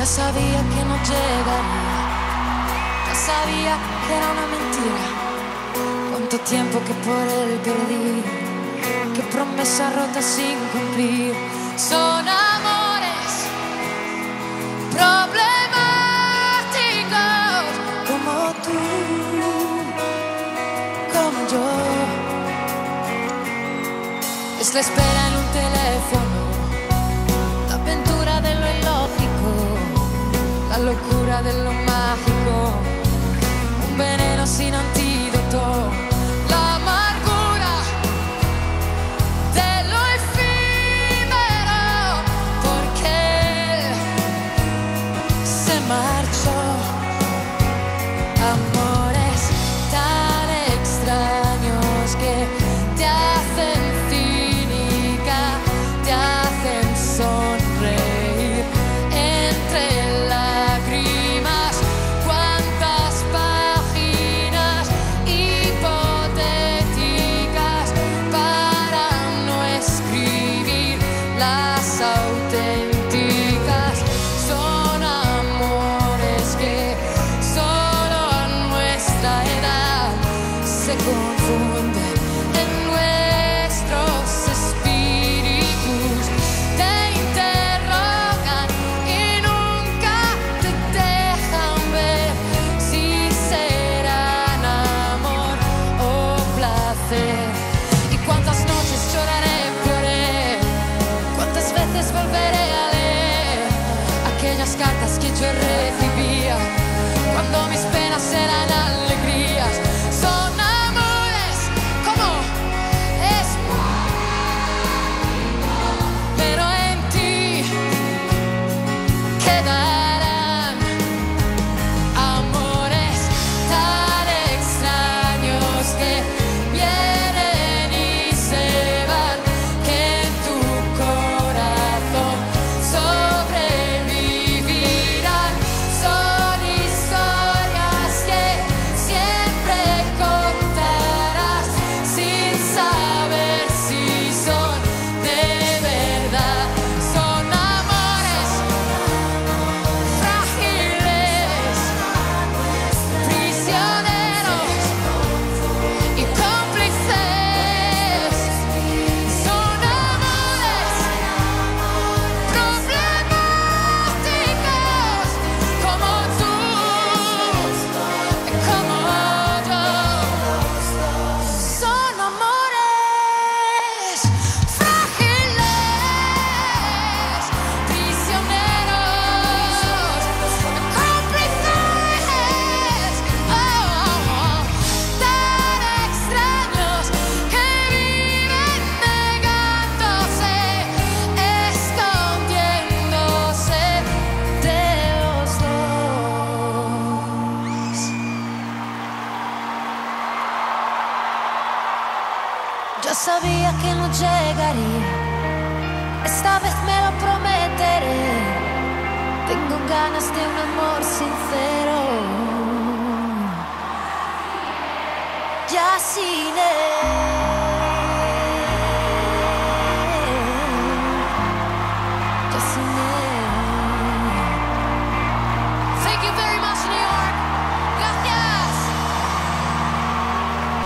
Ya sabía que no llegaría, ya sabía que era una mentira. Cuánto tiempo que por él perdí, qué promesa rota sin cumplir. Son amores problemáticos como tú, como yo. Es la espera en un teléfono, la aventura de lo ilógico, la locura de lo mágico, un veneno sin antídoto, la amargura de lo efímero, porque él se marchó. Amores tan extraños que te hacen cínica, te hacen sonreír entre lágrimas. Cuántas páginas hipotéticas para no escribir las auténticas. Son amores que solo a nuestra edad se confunden en nuestros espíritus. Te interrogan y nunca te dejan ver si serán amor o placer. Y cuántas noches lloraré por él, cuántas veces volveré a leer aquellas cartas que yo recibía cuando mis penas eran alegrías. Son amores como es, pero en ti quedarán amores tan extraños que vienen y se van, que en tu corazón sobrevivirán. Son historias que siempre contarás sin saber si son de verdad. Son amores frágiles, prisioneros y cómplices. Son amores problemáticos como tú, como yo. Son amores frágiles, prisioneros, cómplices, tan extraños que viven negándose, escondiéndose de los dos. Yo sabía que no llegaría, esta vez me lo prometeré. Tengo ganas de un amor sincero, ya sin él.